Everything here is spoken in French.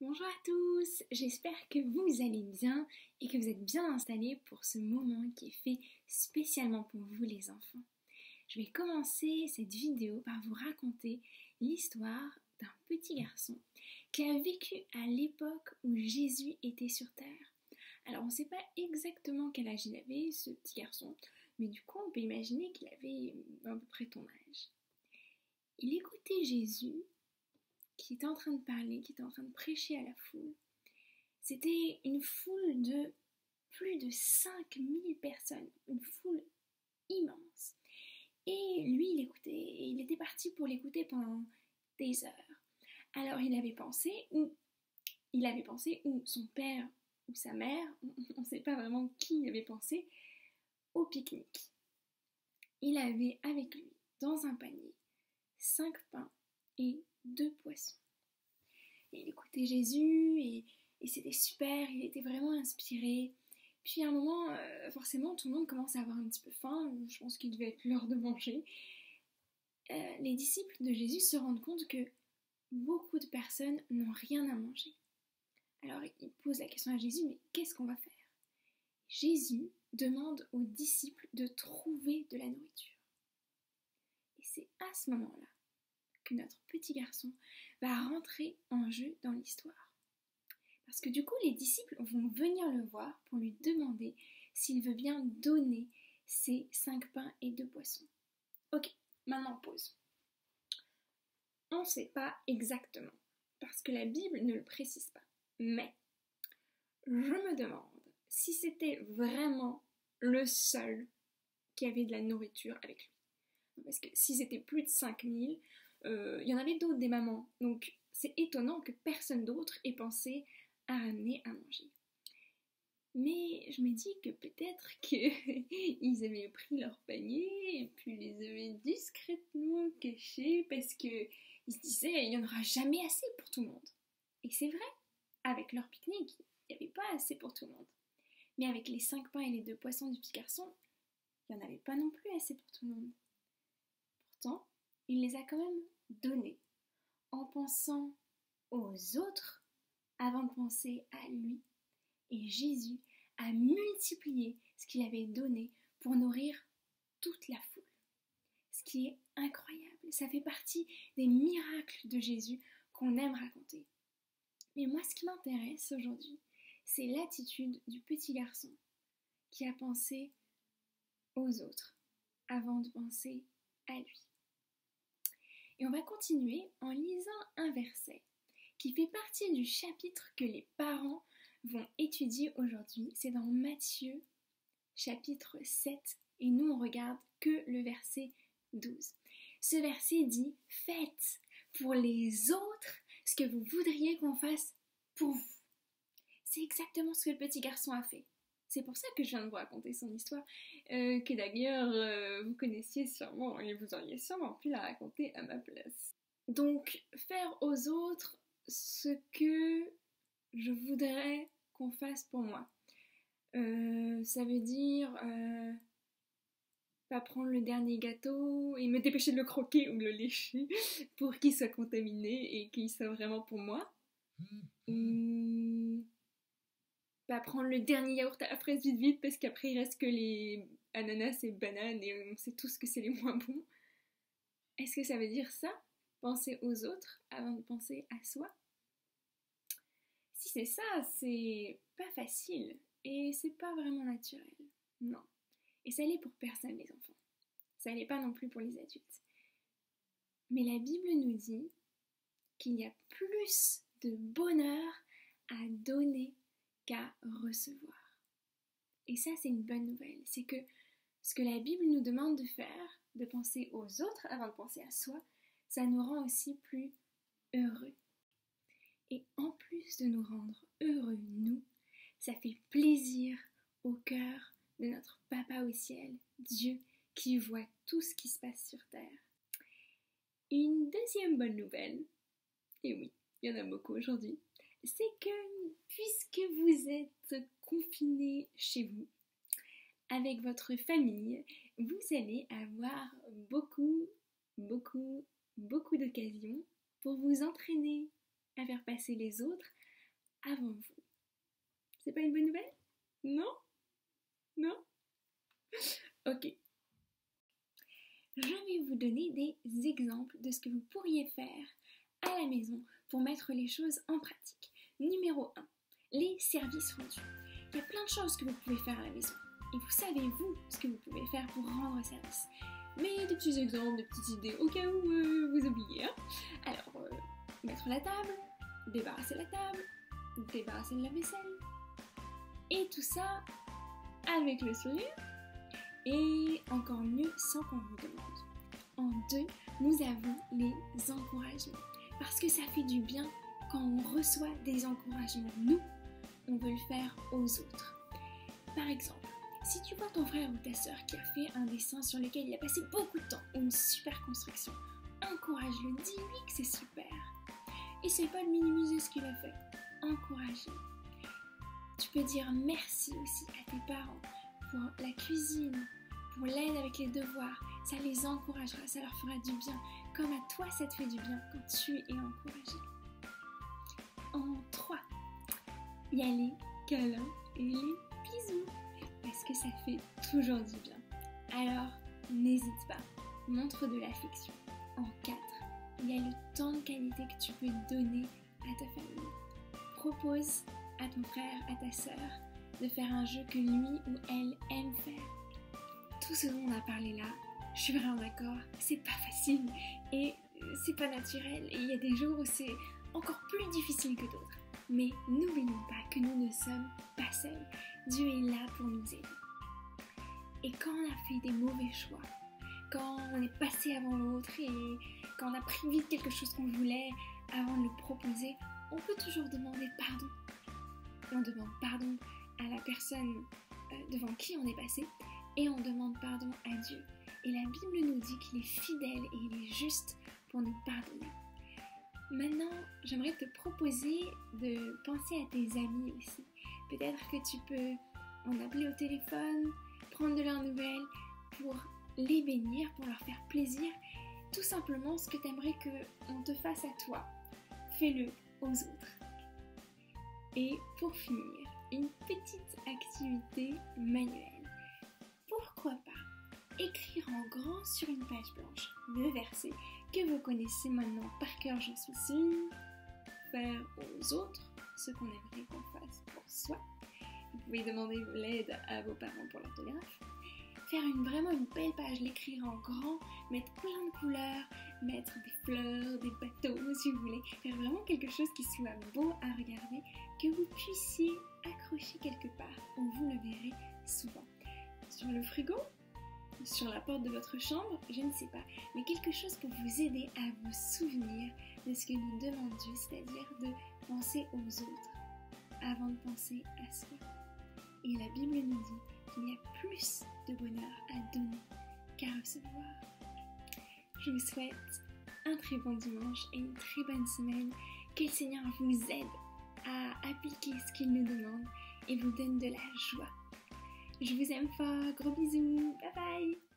Bonjour à tous, j'espère que vous allez bien et que vous êtes bien installés pour ce moment qui est fait spécialement pour vous les enfants. Je vais commencer cette vidéo par vous raconter l'histoire d'un petit garçon qui a vécu à l'époque où Jésus était sur terre. Alors on ne sait pas exactement quel âge il avait ce petit garçon, mais du coup on peut imaginer qu'il avait à peu près ton âge. Il écoutait Jésus qui était en train de parler, qui était en train de prêcher à la foule. C'était une foule de plus de 5000 personnes, une foule immense. Et lui, il écoutait, et il était parti pour l'écouter pendant des heures. Alors il avait pensé, ou son père ou sa mère, on ne sait pas vraiment qui il avait pensé, au pique-nique. Il avait avec lui, dans un panier, 5 pains et 2 poissons. Et il écoutait Jésus et c'était super, il était vraiment inspiré. Puis à un moment, forcément, tout le monde commence à avoir un petit peu faim, je pense qu'il devait être l'heure de manger. Les disciples de Jésus se rendent compte que beaucoup de personnes n'ont rien à manger. Alors ils posent la question à Jésus, mais qu'est-ce qu'on va faire? Jésus demande aux disciples de trouver de la nourriture. Et c'est à ce moment-là que notre petit garçon va rentrer en jeu dans l'histoire. Parce que du coup, les disciples vont venir le voir pour lui demander s'il veut bien donner ses 5 pains et 2 poissons. Ok, maintenant pause. On ne sait pas exactement, parce que la Bible ne le précise pas. Mais je me demande si c'était vraiment le seul qui avait de la nourriture avec lui. Parce que si c'était plus de 5000, il y en avait d'autres des mamans. Donc c'est étonnant que personne d'autre ait pensé à ramener à manger. Mais je me dis que peut-être qu'ils avaient pris leur panier et puis les avaient discrètement cachés parce qu'ils se disaient il n'y en aura jamais assez pour tout le monde. Et c'est vrai, avec leur pique-nique, il n'y avait pas assez pour tout le monde. Mais avec les 5 pains et les 2 poissons du petit garçon, il n'y en avait pas non plus assez pour tout le monde. Pourtant, il les a quand même donnés en pensant aux autres avant de penser à lui. Et Jésus a multiplié ce qu'il avait donné pour nourrir toute la foule. Ce qui est incroyable, ça fait partie des miracles de Jésus qu'on aime raconter. Mais moi, ce qui m'intéresse aujourd'hui, c'est l'attitude du petit garçon qui a pensé aux autres avant de penser à lui. Et on va continuer en lisant un verset qui fait partie du chapitre que les parents vont étudier aujourd'hui. C'est dans Matthieu chapitre 7 et nous on regarde que le verset 12. Ce verset dit « Faites pour les autres ce que vous voudriez qu'on fasse pour vous ». C'est exactement ce que le petit garçon a fait. C'est pour ça que je viens de vous raconter son histoire, que d'ailleurs vous connaissiez sûrement et vous auriez sûrement pu la raconter à ma place. Donc, faire aux autres ce que je voudrais qu'on fasse pour moi. Ça veut dire pas prendre le dernier gâteau et me dépêcher de le croquer ou de le lécher pour qu'il soit contaminé et qu'il soit vraiment pour moi. Pas prendre le dernier yaourt à la fraise vite parce qu'après il reste que les ananas et bananes et on sait tous que c'est les moins bons. Est-ce que ça veut dire ça? Penser aux autres avant de penser à soi? Si c'est ça, c'est pas facile et c'est pas vraiment naturel. Non. Et ça l'est pour personne les enfants. Ça l'est pas non plus pour les adultes. Mais la Bible nous dit qu'il y a plus de bonheur à donner qu'à recevoir. Et ça, c'est une bonne nouvelle. C'est que ce que la Bible nous demande de faire, de penser aux autres avant de penser à soi, ça nous rend aussi plus heureux. Et en plus de nous rendre heureux, nous, ça fait plaisir au cœur de notre Papa au ciel, Dieu, qui voit tout ce qui se passe sur terre. Une deuxième bonne nouvelle, et oui, il y en a beaucoup aujourd'hui, c'est que puisque vous êtes confinés chez vous, avec votre famille, vous allez avoir beaucoup d'occasions pour vous entraîner à faire passer les autres avant vous. C'est pas une bonne nouvelle? Non? Non? Ok. Je vais vous donner des exemples de ce que vous pourriez faire à la maison pour mettre les choses en pratique. Numéro 1, les services rendus. Il y a plein de choses que vous pouvez faire à la maison. Et vous savez, vous, ce que vous pouvez faire pour rendre service. Mais des petits exemples, des petites idées au cas où vous oubliez. Hein. Alors, mettre la table, débarrasser la table, débarrasser le lave-vaisselle. Et tout ça avec le sourire. Et encore mieux sans qu'on vous demande. En 2, nous avons les encouragements. Parce que ça fait du bien quand on reçoit des encouragements. Nous, on veut le faire aux autres. Par exemple, si tu vois ton frère ou ta soeur qui a fait un dessin sur lequel il a passé beaucoup de temps ou une super construction, encourage-le, dis-lui que c'est super. Essaye pas de minimiser ce qu'il a fait. Encourage-le. Tu peux dire merci aussi à tes parents pour la cuisine, pour l'aide avec les devoirs. Ça les encouragera, ça leur fera du bien. Comme à toi, ça te fait du bien quand tu es encouragé. En 3, il y a les câlins et les bisous. Parce que ça fait toujours du bien. Alors, n'hésite pas, montre de l'affection. En 4, il y a le temps de qualité que tu peux donner à ta famille. Propose à ton frère, à ta sœur, de faire un jeu que lui ou elle aime faire. Tout ce dont on a parlé là, je suis vraiment d'accord, c'est pas facile et c'est pas naturel. Et il y a des jours où c'est encore plus difficile que d'autres. Mais n'oublions pas que nous ne sommes pas seuls. Dieu est là pour nous aider. Et quand on a fait des mauvais choix, quand on est passé avant l'autre et quand on a pris vite quelque chose qu'on voulait avant de le proposer, on peut toujours demander pardon. Et on demande pardon à la personne devant qui on est passé et on demande pardon à Dieu. Et la Bible nous dit qu'il est fidèle et il est juste pour nous pardonner. Maintenant, j'aimerais te proposer de penser à tes amis aussi. Peut-être que tu peux en appeler au téléphone, prendre de leurs nouvelles pour les bénir, pour leur faire plaisir. Tout simplement ce que tu aimerais qu'on te fasse à toi, fais-le aux autres. Et pour finir, une petite activité manuelle. Pourquoi pas écrire en grand sur une page blanche le verset que vous connaissez maintenant par cœur, je suis sûre. Faire aux autres ce qu'on aimerait qu'on fasse pour soi. Vous pouvez demander l'aide à vos parents pour l'orthographe. Faire vraiment une belle page, l'écrire en grand, mettre plein de couleurs, mettre des fleurs, des bateaux si vous voulez. Faire vraiment quelque chose qui soit beau à regarder, que vous puissiez accrocher quelque part où vous le verrez souvent. Sur le frigo, sur la porte de votre chambre, je ne sais pas, mais quelque chose pour vous aider à vous souvenir de ce que nous demande Dieu, c'est-à-dire de penser aux autres avant de penser à soi. Et la Bible nous dit qu'il y a plus de bonheur à donner qu'à recevoir. Je vous souhaite un très bon dimanche et une très bonne semaine. Que le Seigneur vous aide à appliquer ce qu'il nous demande et vous donne de la joie. Je vous aime fort, gros bisous, bye bye.